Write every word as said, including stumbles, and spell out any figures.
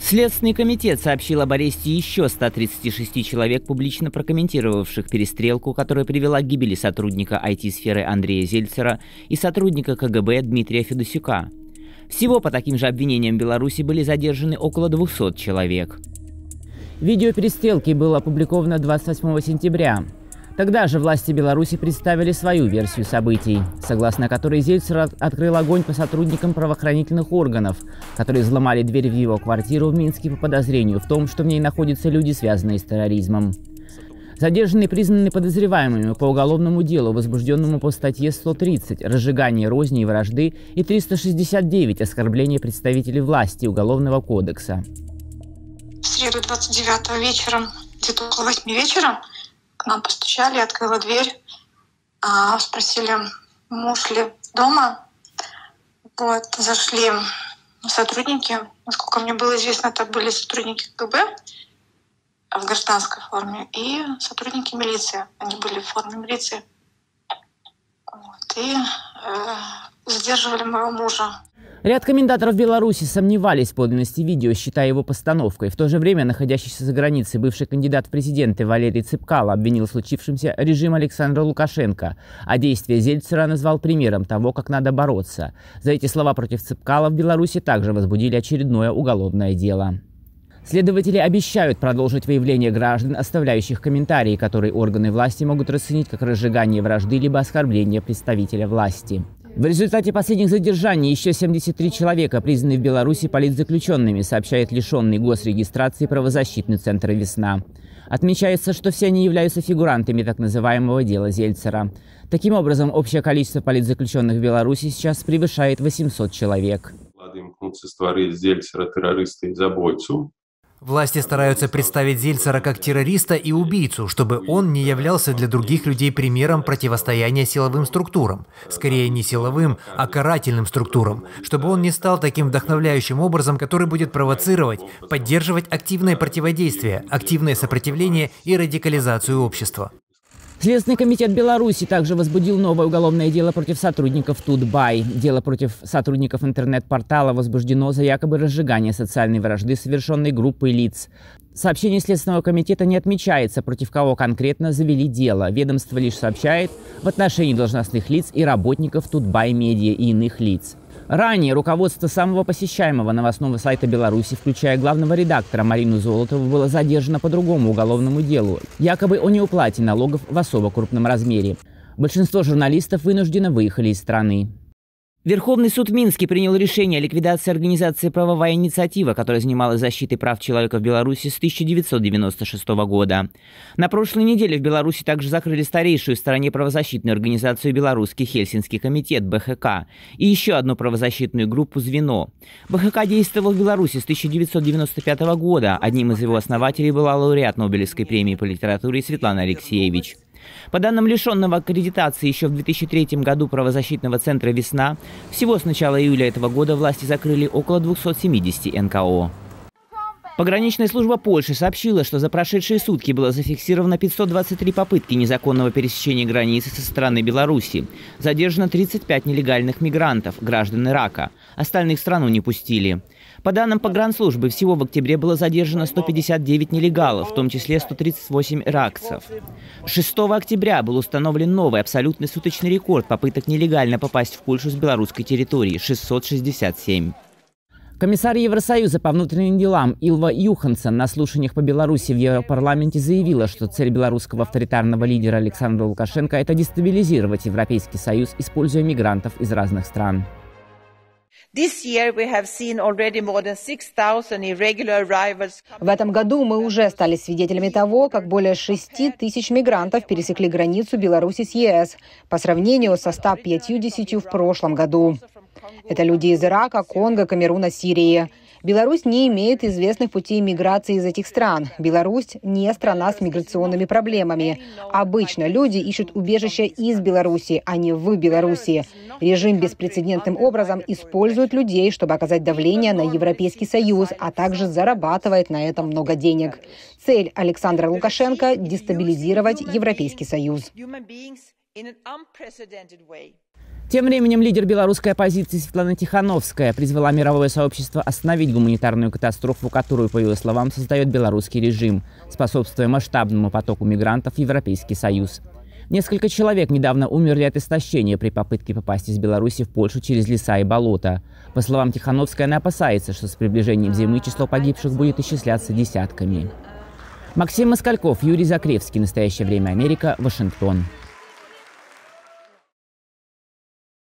Следственный комитет сообщил об аресте еще ста тридцати шести человек, публично прокомментировавших перестрелку, которая привела к гибели сотрудника ай ти-сферы Андрея Зельцера и сотрудника ка гэ бэ Дмитрия Федосюка. Всего по таким же обвинениям в Беларуси были задержаны около двухсот человек. Видео перестрелки было опубликовано двадцать восьмого сентября. Тогда же власти Беларуси представили свою версию событий, согласно которой Зельцер открыл огонь по сотрудникам правоохранительных органов, которые взломали дверь в его квартиру в Минске по подозрению в том, что в ней находятся люди, связанные с терроризмом. Задержанные признаны подозреваемыми по уголовному делу, возбужденному по статье сто тридцать «Разжигание розни и вражды» и триста шестьдесят девять «Оскорбление представителей власти» Уголовного кодекса. В среду двадцать девятого вечером, где-то около восьми вечера, к нам постучали, открыла дверь, а, спросили, муж ли дома. Вот, зашли сотрудники. Насколько мне было известно, это были сотрудники ка гэ бэ в гражданской форме и сотрудники милиции. Они были в форме милиции. Вот, и э, задерживали моего мужа. Ряд комментаторов Беларуси сомневались в подлинности видео, считая его постановкой. В то же время находящийся за границей бывший кандидат в президенты Валерий Цепкало обвинил в случившемся режим Александра Лукашенко, а действия Зельцера назвал примером того, как надо бороться. За эти слова против Цепкало в Беларуси также возбудили очередное уголовное дело. Следователи обещают продолжить выявление граждан, оставляющих комментарии, которые органы власти могут расценить как разжигание вражды либо оскорбление представителя власти. В результате последних задержаний еще семьдесят три человека признаны в Беларуси политзаключенными, сообщает лишенный госрегистрации правозащитный центр «Весна». Отмечается, что все они являются фигурантами так называемого дела Зельцера. Таким образом, общее количество политзаключенных в Беларуси сейчас превышает восемьсот человек. Власти стараются представить Зельцера как террориста и убийцу, чтобы он не являлся для других людей примером противостояния силовым структурам. Скорее не силовым, а карательным структурам. Чтобы он не стал таким вдохновляющим образом, который будет провоцировать, поддерживать активное противодействие, активное сопротивление и радикализацию общества. Следственный комитет Беларуси также возбудил новое уголовное дело против сотрудников Тутбай. Дело против сотрудников интернет-портала возбуждено за якобы разжигание социальной вражды, совершенной группой лиц. Сообщение Следственного комитета не отмечается, против кого конкретно завели дело. Ведомство лишь сообщает в отношении должностных лиц и работников Тутбай Медиа и иных лиц. Ранее руководство самого посещаемого новостного сайта Беларуси, включая главного редактора Марину Золотову, было задержано по другому уголовному делу, якобы о неуплате налогов в особо крупном размере. Большинство журналистов вынужденно выехали из страны. Верховный суд в Минске принял решение о ликвидации организации «Правовая инициатива», которая занималась защитой прав человека в Беларуси с тысяча девятьсот девяносто шестого года. На прошлой неделе в Беларуси также закрыли старейшую в стране правозащитную организацию «Белорусский Хельсинский комитет» бэ ха ка и еще одну правозащитную группу «Звено». бэ ха ка действовал в Беларуси с тысяча девятьсот девяносто пятого года. Одним из его основателей была лауреат Нобелевской премии по литературе Светлана Алексеевич. По данным лишенного аккредитации еще в две тысячи третьем году правозащитного центра «Весна», всего с начала июля этого года власти закрыли около двухсот семидесяти эн ка о. Пограничная служба Польши сообщила, что за прошедшие сутки было зафиксировано пятьсот двадцать три попытки незаконного пересечения границы со стороны Беларуси. Задержано тридцать пять нелегальных мигрантов, граждан Ирака. Остальных в страну не пустили. По данным погранслужбы, всего в октябре было задержано сто пятьдесят девять нелегалов, в том числе сто тридцать восемь иракцев. шестого октября был установлен новый абсолютный суточный рекорд попыток нелегально попасть в Польшу с белорусской территории – шестьсот шестьдесят семь. Комиссар Евросоюза по внутренним делам Илва Юхансон на слушаниях по Беларуси в Европарламенте заявила, что цель белорусского авторитарного лидера Александра Лукашенко – это дестабилизировать Европейский Союз, используя мигрантов из разных стран. В этом году мы уже стали свидетелями того, как более шести тысяч мигрантов пересекли границу Беларуси с е эс по сравнению со ста пятьюдесятью в прошлом году. Это люди из Ирака, Конго, Камеруна, Сирии. Беларусь не имеет известных путей миграции из этих стран. Беларусь не страна с миграционными проблемами. Обычно люди ищут убежище из Беларуси, а не в Беларуси. Режим беспрецедентным образом использует людей, чтобы оказать давление на Европейский Союз, а также зарабатывает на этом много денег. Цель Александра Лукашенко – дестабилизировать Европейский Союз. Тем временем лидер белорусской оппозиции Светлана Тихановская призвала мировое сообщество остановить гуманитарную катастрофу, которую, по ее словам, создает белорусский режим, способствуя масштабному потоку мигрантов в Европейский Союз. Несколько человек недавно умерли от истощения при попытке попасть из Беларуси в Польшу через леса и болота. По словам Тихановской, она опасается, что с приближением зимы число погибших будет исчисляться десятками. Максим Москальков, Юрий Закревский. Настоящее время. Америка. Вашингтон.